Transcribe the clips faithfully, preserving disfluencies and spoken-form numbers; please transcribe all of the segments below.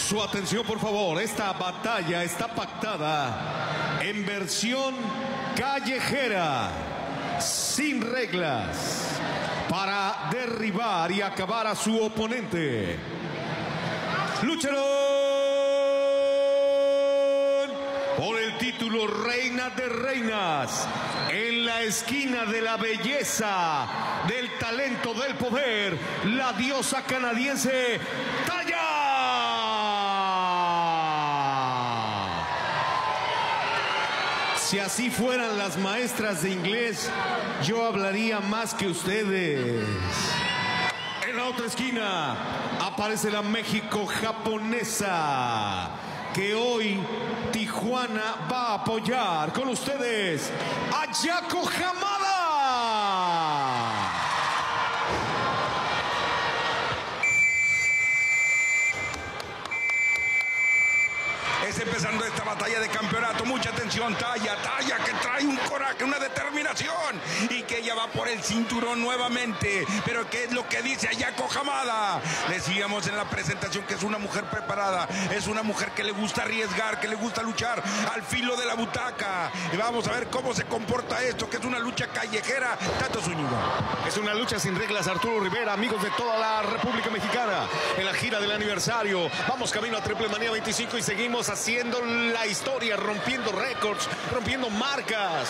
Su atención, por favor. Esta batalla está pactada en versión callejera, sin reglas, para derribar y acabar a su oponente. Lucharán por el título Reina de Reinas, en la esquina de la belleza, del talento, del poder, la diosa canadiense Taya. Si así fueran las maestras de inglés, yo hablaría más que ustedes. En la otra esquina aparece la México japonesa, que hoy Tijuana va a apoyar. Con ustedes, Ayako Hamada. Es empezando esta batalla de campeonato. Mucha atención, Taya, Taya que trae un coraje, una determinación, y que ella va por el cinturón nuevamente. Pero ¿qué es lo que dice Ayako Hamada? Decíamos en la presentación que es una mujer preparada, es una mujer que le gusta arriesgar, que le gusta luchar al filo de la butaca. Y vamos a ver cómo se comporta esto, que es una lucha callejera. Tato Zúñiga. Es una lucha sin reglas, Arturo Rivera, amigos de toda la República Mexicana. En la gira del aniversario, vamos camino a Triple Manía veinticinco y seguimos haciendo la historia, rompiendo récords, rompiendo marcas.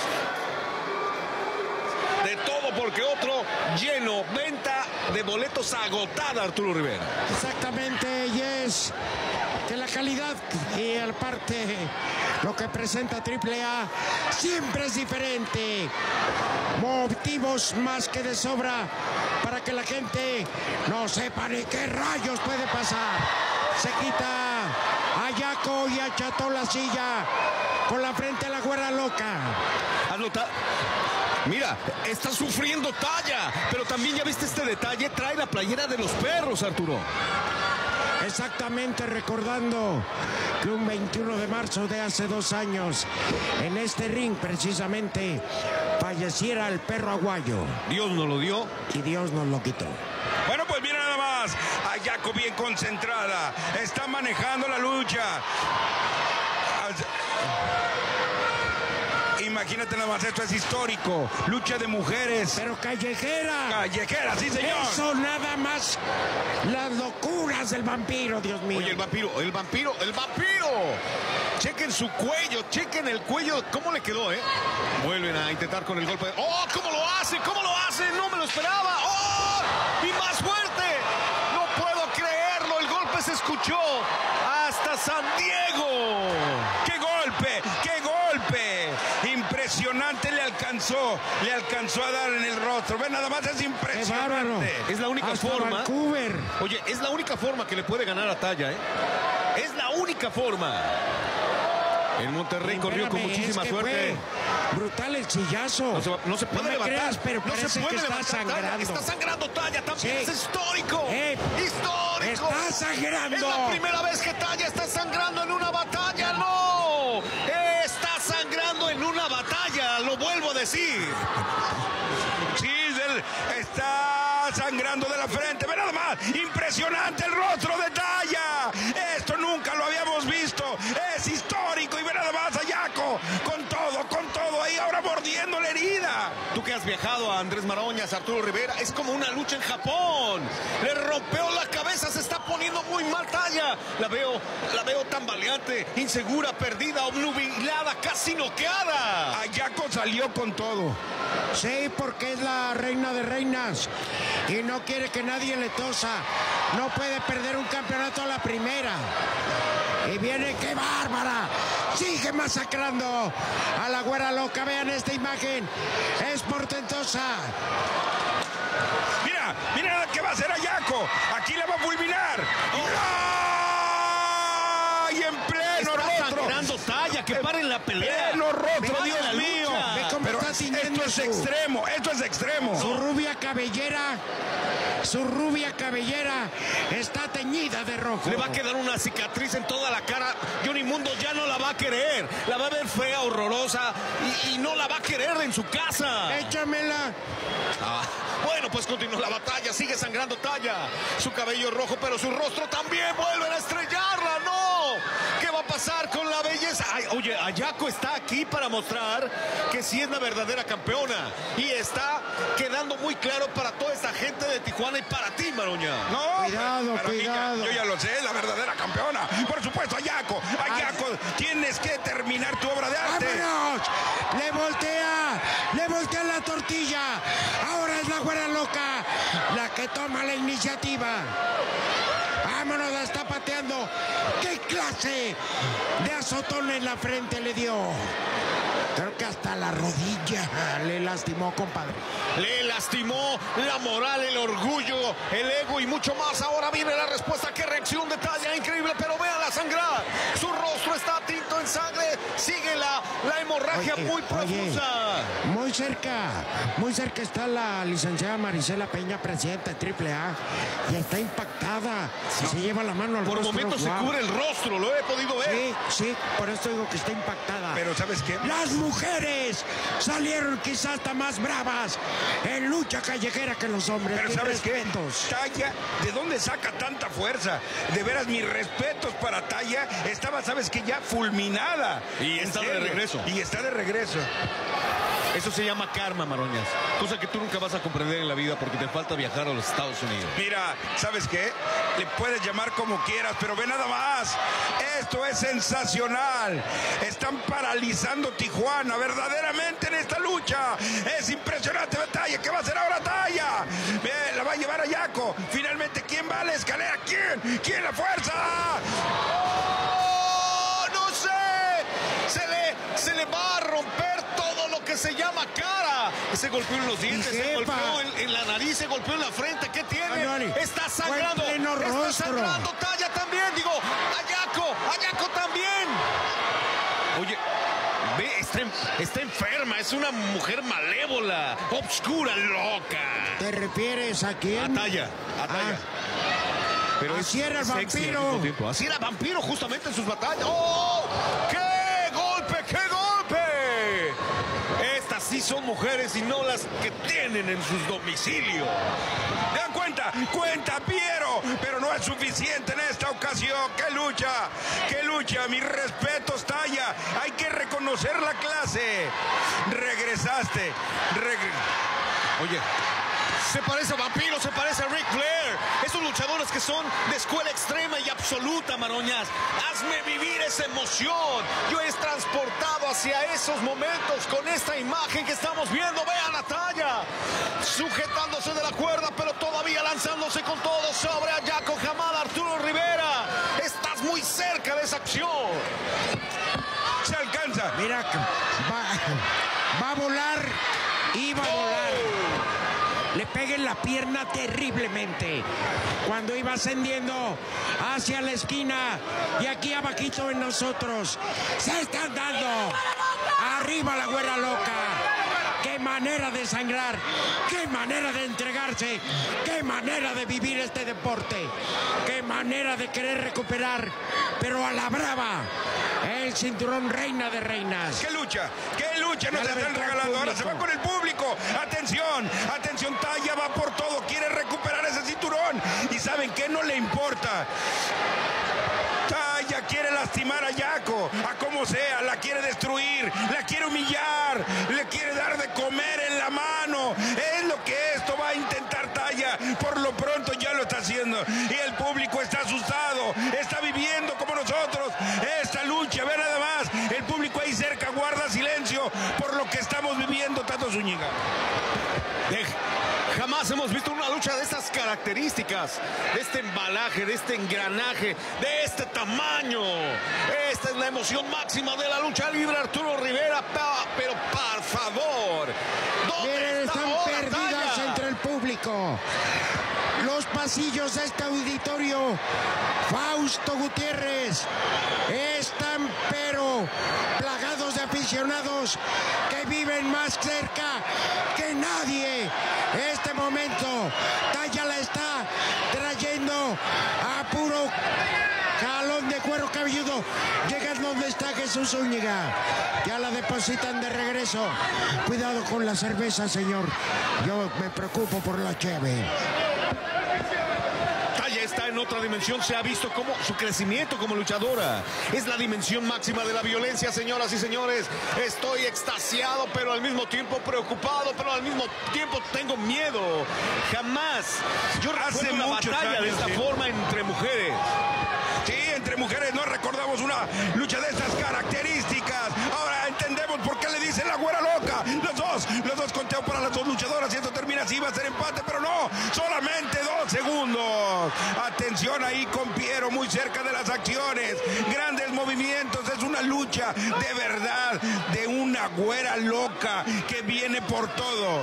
De todo porque otro lleno, venta de boletos agotada, Arturo Rivera. Exactamente, y es que la calidad y aparte lo que presenta Triple A siempre es diferente. Motivos más que de sobra para que la gente no sepa ni qué rayos puede pasar. Se quita Ayako y acható la silla con la frente a la güera loca. Anota. Mira, está sufriendo Taya, pero también ya viste este detalle, trae la playera de los perros, Arturo. Exactamente, recordando que un veintiuno de marzo de hace dos años, en este ring precisamente, falleciera el perro aguayo. Dios nos lo dio y Dios nos lo quitó. Bueno, pues mira nada más, Ayako bien concentrada, está manejando la lucha. Imagínate nada más, esto es histórico. Lucha de mujeres. Pero callejera. Callejera, sí, señor. Eso nada más. Las locuras del vampiro, Dios mío. Oye, el vampiro, el vampiro, el vampiro. Chequen su cuello, chequen el cuello. ¿Cómo le quedó, eh? Vuelven a intentar con el golpe. ¡Oh, cómo lo hace! ¿Cómo lo hace? No me lo esperaba. ¡Oh! ¡Y más fuerte! No puedo creerlo. El golpe se escuchó hasta San Diego. ¡Qué golpe! ¡Qué golpe! Impresionante, le alcanzó, le alcanzó a dar en el rostro. Ve, nada más es impresionante. Es la única hasta forma. Vancouver. Oye, es la única forma que le puede ganar a Taya, ¿eh? Es la única forma. En Monterrey Espérame, corrió con muchísima es que suerte. Brutal el chillazo. No se, no se puede no me levantar. Creas, pero no parece se puede que está levantar, sangrando. Taya. Está sangrando Taya también. Sí. Es histórico. Eh, histórico. Está sangrando. Es la primera vez que Taya está sangrando en una batalla. No. Está sangrando en una batalla. Lo vuelvo a decir. Sí, él está sangrando de la frente. Ve nada más. Impresionante el rostro de Taya. Esto nunca lo habíamos visto. Es histórico. Y ve nada más a Ayako. Con todo, con todo. Ahí ahora mordiendo la herida. Tú que has viajado a Andrés Maroñas, Arturo Rivera, es como una lucha en Japón. Le rompeó la cabeza. Se está poniendo muy mal Taya. La veo, la veo tambaleante, insegura, perdida, obnubilada, casi noqueada. Ayako salió con todo. Sí, porque es la reina de reinas y no quiere que nadie le tosa. No puede perder un campeonato a la primera. Y viene, ¡qué bárbara! Sigue masacrando a la güera loca. Vean esta imagen. Es portentosa. Mira, mira qué va a hacer Ayako. Aquí le va a fulminar. ¡Oh! Y en pleno Está rostro. sangrando Taya, que paren la pelea. Pleno rostro, Paren Dios la mío. lucha. Ve cómo Pero está esto tiñendo es su, extremo, esto es extremo. su rubia cabellera. Su rubia cabellera está teñida de rojo. Le va a quedar una cicatriz en toda la cara. Johnny Mundo ya no la va a querer. La va a ver fea, horrorosa y, y no la va a querer en su casa. Échamela. Ah, bueno, pues continúa la batalla. Sigue sangrando Taya. Su cabello es rojo, pero su rostro también. Vuelven a estrellarla. ¡No! ¿Qué va a pasar con la belleza? Ay, oye, Ayako está aquí para mostrar que sí es la verdadera campeona. Y está quedando muy claro para toda esta gente de Tijuana y para ti, Maroña. No, cuidado, pero, pero cuidado. Niña, yo ya lo sé, es la verdadera campeona. Por supuesto, Ayako. Ayako, tienes que terminar tu obra de arte. ¡Vámonos! Le voltea, le voltea la tortilla. Ahora es la güera loca la que toma la iniciativa. Vámonos, la está pateando. ¿Qué clase de azotón en la frente le dio? Creo que hasta la rodilla le lastimó, compadre. Le lastimó la moral, el orgullo, el ego y mucho más. Ahora viene la respuesta. Qué reacción de Taya, increíble, pero véanla sangrar. Su rostro está tinto en sangre. Sigue la, la hemorragia Oye, muy profusa. Oye, muy cerca, muy cerca está la licenciada Marisela Peña, presidenta de triple A, y está impactada. Sí. Se lleva la mano al Por rostro. momentos wow. se cubre el rostro, lo he podido ver. Sí, sí, por eso digo que está impactada. Pero ¿sabes qué? Las mujeres salieron quizás hasta más bravas en lucha callejera que los hombres. Pero ¿sabes qué? Respetos. Taya, ¿de dónde saca tanta fuerza? De veras, mis respetos para Taya. Estaba, ¿sabes qué? Ya fulminada. Y está de regreso. Y está de regreso. Eso se llama karma, Maroñas. Cosa que tú nunca vas a comprender en la vida porque te falta viajar a los Estados Unidos. Mira, ¿sabes qué? Le puedes llamar como quieras, pero ve nada más. Esto es sensacional. Están paralizando Tijuana verdaderamente en esta lucha. Es impresionante. Ve Taya, ¿qué va a hacer ahora Taya? Ve, la va a llevar a Ayako. Finalmente, ¿quién va a la escalera? ¿Quién? ¿Quién la fuerza? ¡Oh, no sé! Se le, se le va a romper todo lo que se llama cara. Se golpeó en los dientes, se golpeó en, en la nariz, se golpeó en la frente. ¿Qué tiene? Ay, está sangrando. pleno está rostro. sangrando Taya también. Digo, Ayako, Ayako también. Oye, ve, está, está enferma. Es una mujer malévola, obscura, loca. ¿Te refieres a quién? A Taya, a Taya. Ah. Pero así era el sexy al mismo vampiro. tiempo. Así era vampiro justamente en sus batallas. ¡Oh! ¡Qué golpe! ¡Qué golpe! Estas sí son mujeres y no las que tienen en sus domicilios. ¿Te dan cuenta? Cuenta, Piero. Pero no es suficiente en esta ocasión. ¡Qué lucha! ¡Qué lucha! Mis respetos, Taya. Hay que reconocer la clase. Regresaste. Regre... Oye, se parece a Vampiro, se parece a Ric Flair. Esos luchadores que son de escuela extrema y absoluta, Maroñas. Hazme vivir esa emoción. Yo he transportado hacia esos momentos con esta imagen que estamos viendo. Vean a Taya sujetándose de la cuerda, pero todavía lanzándose con todo sobre Ayako Hamada, Arturo Rivera. Estás muy cerca de esa acción. Se alcanza. Mira, va, va a volar y va a volar. Le pega en la pierna terriblemente cuando iba ascendiendo hacia la esquina, y aquí abajito en nosotros se están dando. Arriba la güera loca. Qué manera de sangrar, qué manera de entregarse, qué manera de vivir este deporte, qué manera de querer recuperar, pero a la brava, el cinturón reina de reinas. ¡Qué lucha! ¡Qué lucha! Nos están regalando. Ahora se va con el público. ¡Atención! ¡Atención! Taya va por todo. Quiere recuperar ese cinturón. ¿Y saben qué? No le importa. Taya quiere lastimar a Ayako, a como sea, la quiere destruir, la quiere humillar, le quiere dar de comer en la mano. Es lo que esto va a intentar Taya. Por lo pronto ya lo está haciendo. Y el público está asustado, está viviendo como nosotros esta lucha. Ve nada más, el público ahí cerca guarda silencio por lo que estamos viviendo, Tato Zúñiga. Jamás hemos visto una lucha de estas características, de este embalaje, de este engranaje, de este tamaño. Esta es la emoción máxima de la lucha libre, Arturo Rivera. Pero por favor, ¿dónde Miren, está están ahora perdidas Taya? entre el público. Los pasillos de este auditorio, Fausto Gutiérrez, están pero plagados de aficionados que viven más cerca que nadie. Este momento, Taya la está a puro jalón de cuero cabelludo. Llegan donde está Jesús Zúñiga. Ya la depositan de regreso. Cuidado con la cerveza, señor. Yo me preocupo por la cheve. Talla está en otra dimensión. Se ha visto como su crecimiento como luchadora. Es la dimensión máxima de la violencia, señoras y señores. Estoy extasiado, pero al mismo tiempo preocupado, pero al mismo tiempo tengo miedo. Jamás yo recuerdo una batalla de esta forma entre mujeres. Sí, entre mujeres no recordamos una lucha de estas características. Ahora entendemos por qué le dicen la güera loca. Los dos, los dos conteo para las dos luchadoras y esto termina así, va a ser empate, pero no, solamente dos segundos. Atención ahí con Piero, muy cerca de las acciones. Grandes movimientos, es una lucha de verdad, de una güera loca que viene por todo.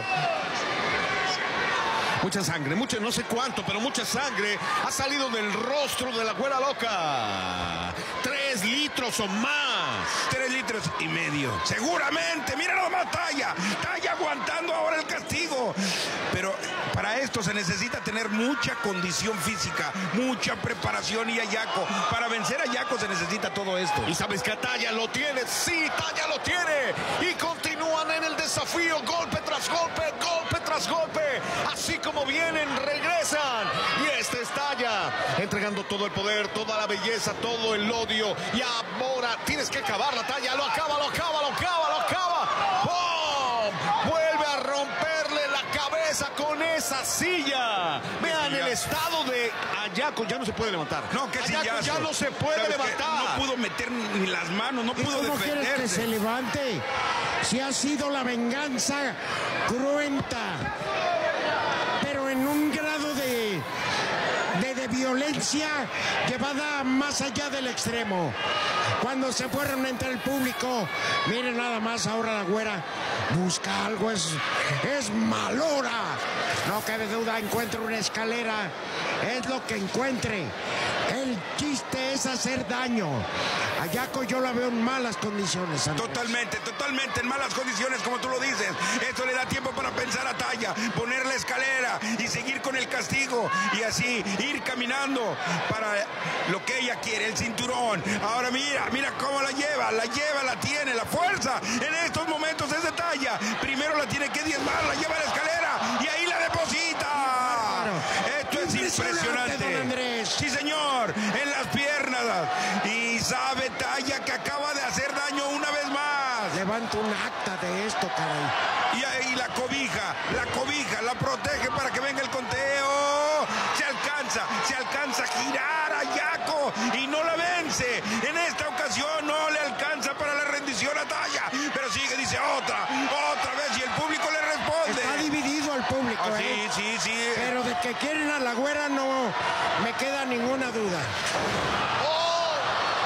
Mucha sangre, mucha, no sé cuánto, pero mucha sangre ha salido del rostro de la güera loca. Tres litros o más. Tres litros y medio. Seguramente, mira nomás Talla. Talla aguantando ahora el castigo. Pero para esto se necesita tener mucha condición física, mucha preparación y a Yaco. Para vencer a Yaco se necesita todo esto. Y sabes que Talla lo tiene, sí, Talla lo tiene. Y continúan en el desafío, golpe tras golpe, golpe tras golpe. Así como como vienen, regresan. Y este es Talla, entregando todo el poder, toda la belleza, todo el odio. Y ahora tienes que acabar la Talla. Lo acaba, lo acaba, lo acaba, lo acaba. ¡Pum! Vuelve a romperle la cabeza con esa silla. Vean el estado de Ayaco. Ya no se puede levantar. No, que Ayaco ya no se puede levantar. No pudo meter ni las manos, no pudo ¿Cómo defenderse. quieres que se levante? Si ha sido la venganza cruenta, pero en un grado de, de, de violencia llevada más allá del extremo. Cuando se fueron entre el público, miren nada más ahora la güera busca algo, es, es malora. No cabe duda, encuentra una escalera, es lo que encuentre. El chiste es hacer daño. A Yaco yo la veo en malas condiciones, Andrés. Totalmente, totalmente en malas condiciones, como tú lo dices. Esto le da tiempo para pensar a Talla, poner la escalera y seguir con el castigo. Y así ir caminando para lo que ella quiere, el cinturón. Ahora mira, mira cómo la lleva, la lleva, la tiene, la fuerza. En estos momentos es de Talla. Primero la tiene que diezmar, la lleva a la escalera y ahí la deposita. Claro. Esto es impresionante. Don Andrés. Sí, señor, en las piernas. Y sabe Talla que acaba de hacer daño una vez más. Levanto un acta de esto, caray. Y ahí la cobija, la cobija, la protege para que venga el conteo. Se alcanza, se alcanza a girar a Yaco y no la vence. En esta ocasión no le alcanza para la rendición a Talla. Pero sigue, dice otra, otra vez y el público le responde. Está dividido el público, Oh, ¿eh? sí, sí, sí. Pero de que quieren a la güera no me queda ninguna duda. ¡Oh!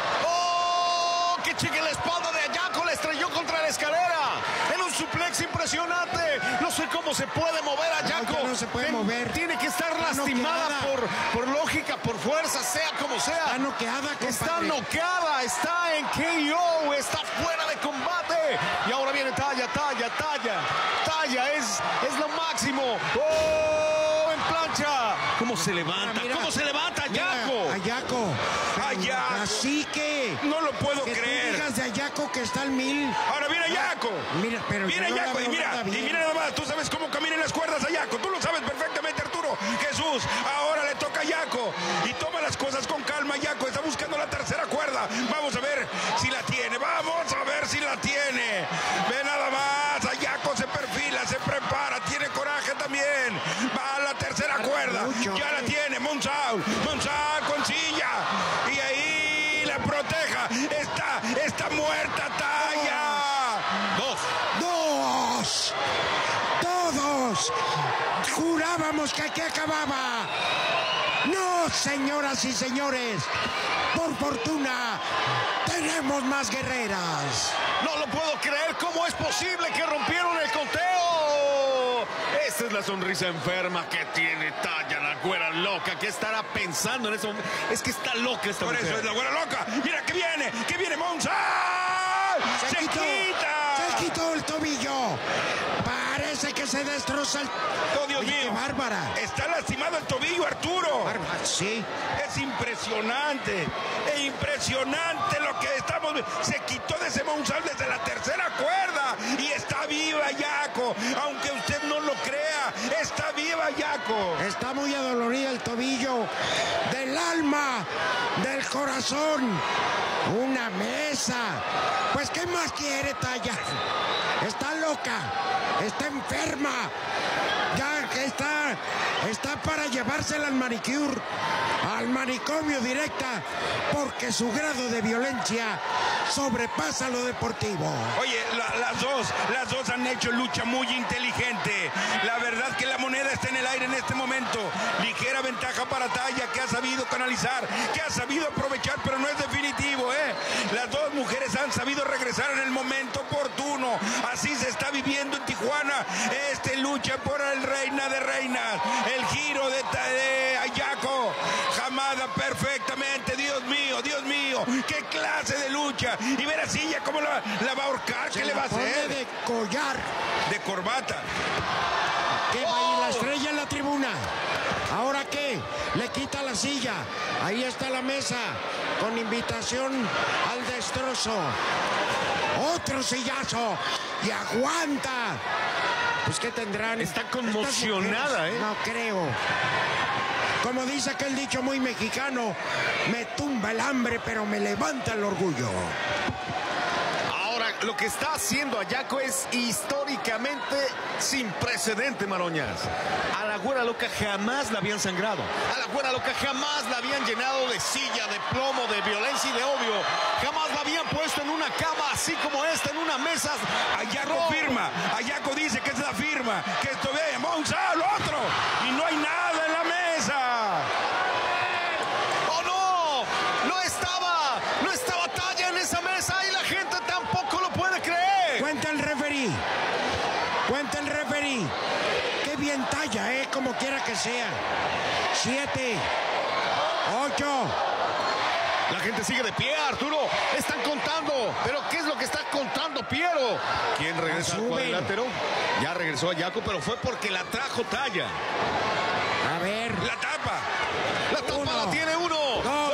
¡Oh! ¡Que cheque la espalda de Ayaco! Le estrelló contra la escalera. En un suplex impresionante. No sé cómo se puede mover a Ayaco. No, ya no se puede mover. Tiene que estar Está lastimada noqueada. por, por lógica, por fuerza, sea como sea. Está noqueada, compadre. Está noqueada, está en K O, está fuera de combate. Y ahora viene Talla, Talla, Talla. Talla es, es lo máximo. ¡Oh! En plancha. ¿Cómo se levanta? Mira, ¿Cómo se levanta mira, Ayaco? Ayaco. Ayaco. Así que... No lo puedo que creer. tú digas de Ayaco que está al mil. Ahora viene Yaco. Mira, pero Viene yo no la Yaco y veo mira, nada y bien. mira nada más, tú sabes cómo caminan las cuerdas a Yaco, tú lo sabes perfectamente, Arturo. Jesús, ahora le toca a Yaco y toma las cosas con calma. Yaco está buscando la tercera cuerda. Vamos a ver si la tiene, vamos a ver si la tiene. Ve nada más, a Yaco se perfila, se prepara, tiene coraje también. Va a la tercera cuerda, mucho, ya la eh. tiene Monsaul, Monsaul con silla y ahí la proteja. Está, está muerta Talla. Dos. ¡Dos! ¡Todos! Jurábamos que aquí acababa. No, señoras y señores. Por fortuna, tenemos más guerreras. No lo puedo creer. ¿Cómo es posible que rompieron el conteo? Esta es la sonrisa enferma que tiene Talla, la güera loca. ¿Qué estará pensando en eso? Es que está loca esta Por mujer. eso es la güera loca. Mira que viene, que viene Monza. Se, quitó, quita. Se quitó el tobillo. Parece que se se destroza el... ¡Oh, Dios Oye, mío! ¡qué bárbara! Está lastimado el tobillo, Arturo. Bárbara, sí. Es impresionante, es impresionante lo que estamos viendo. Se quitó de ese monzal desde la tercera cuerda y está viva Jaco. Aunque usted no lo crea, está viva Jaco. Está muy adolorida el tobillo, del alma, del corazón. Una mesa. Pues, ¿qué más quiere, Talla? Está loca, está enferma. Ya que está, está para llevársela al manicure, al manicomio directa, porque su grado de violencia sobrepasa lo deportivo. Oye, la, las dos, las dos han hecho lucha muy inteligente. La verdad que la moneda está en el aire en este momento. Ligera ventaja para Talla, que ha sabido canalizar, que ha sabido aprovechar, pero no es definitivo, ¿eh? Las dos mujeres han sabido regresar en el momento oportuno. Así se está viviendo en Tijuana este lucha por el reina de reinas. El giro de, de Jaco. Hamada perfectamente. Dios mío, Dios mío. Qué clase de lucha. Y ver a Silla cómo la, la va a ahorcar. Se ¿Qué le va a pone hacer? de collar. De corbata. Que va ahí la estrella en la tribuna. ¿Ahora qué? Le quita la silla. Ahí está la mesa con invitación al destrozo. Otro sillazo. Y aguanta. Pues, ¿qué tendrán? Está conmocionada, ¿eh? No creo. Como dice aquel dicho muy mexicano, me tumba el hambre, pero me levanta el orgullo. Ahora, lo que está haciendo a Jaco es históricamente sin precedente, Maroñas. A la güera loca jamás la habían sangrado. A la güera loca jamás la habían llenado de silla, de plomo, de violencia y de odio. Jamás la habían puesto en una cama así como esta, en una mesa. Jaco firma. Jaco dice que es la firma. Que esto ve, Monzal, otro. Y no hay nada en la mesa. ¡Oh, no! ¡No estaba! ¡No estaba Talla en esa mesa! Y la gente tampoco lo puede creer. Cuenta el referee. Cuenta el referee. Qué bien Talla, ¿eh? Como quiera que sea. Siete. Ocho. La gente sigue de pie, Arturo. Están contando. ¿Pero qué es lo que está contando Piero? ¿Quién regresa al cuadrilátero? Ya regresó a Jaco, pero fue porque la trajo Talla. A ver. La tapa. La tapa Uno, la tiene uno. dos.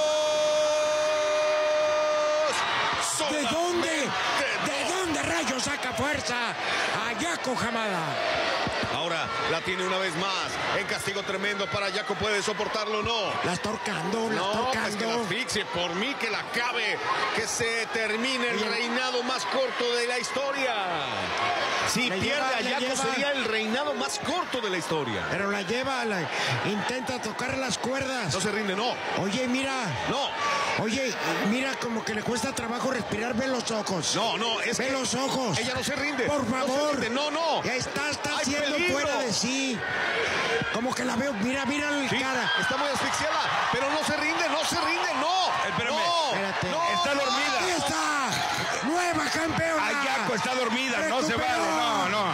Dos. ¿De dónde? Solamente ¿De dónde rayos saca fuerza a Jaco Hamada? Ahora la tiene una vez más. En castigo tremendo para Jaco. ¿Puede soportarlo o no? La está ahorcando, la está No, pues que la ahorcando. asfixie. Por mí que la acabe. Que se termine el reinado más corto de la historia. Si Le pierde lleva, a le Jaco lleva. sería el reinado más corto de la historia. Pero la lleva, la, intenta tocar las cuerdas. No se rinde, no. Oye, mira. No. Oye, mira como que le cuesta trabajo respirar. Ve los ojos. No, no, es Ve que los ojos. ella no se rinde. Por No se favor. rinde. No, no. Ya está, está Hay haciendo peligro. fuera de sí. Como que la veo. Mira, mira la Sí, cara. está muy asfixiada, pero no se rinde, no se rinde, no. Espérame. No, Espérate. no. Está dormida. Ahí está. Nueva campeona. Jaco está dormida. No se Recuperó. vale. No, no.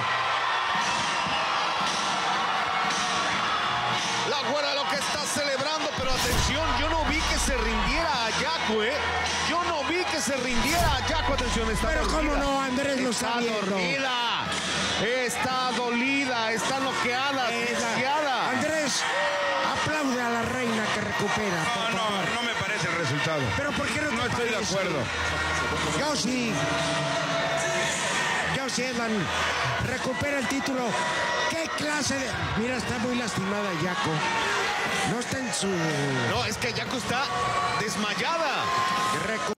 La güera lo que está celebrando, pero atención, yo no vi que se rindiera a Jaco, ¿eh? Yo no vi que se rindiera a Jaco, atención, está Pero dormida. cómo no, Andrés lo está Está viendo. dormida, está dolida, está noqueada, asfixiada. Andrés, aplaude a la reina que recupera. No, por no, favor. no me parece el resultado. Pero ¿por qué no te No estoy de parece? acuerdo. Yo sí. Yo sí, Edan. Recupera el título. ¿Qué clase de...? Mira, está muy lastimada Jaco. No está en su... No, es que Jaco está desmayada. Recu-